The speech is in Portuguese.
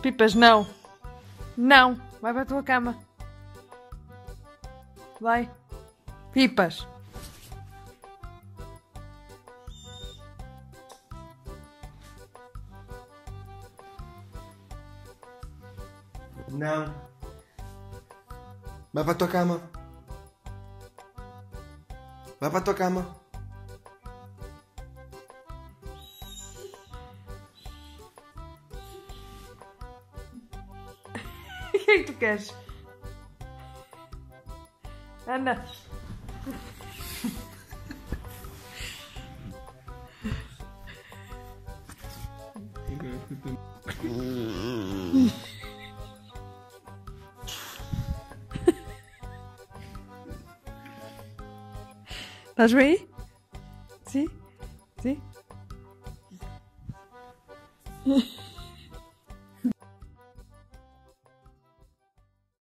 Pipas, não. Não. Vai para a tua cama. Vai. Pipas. Não. Vai para a tua cama. Vai para a tua cama. O que é que tu queres? Anda. Estás bem? Sim? Sim?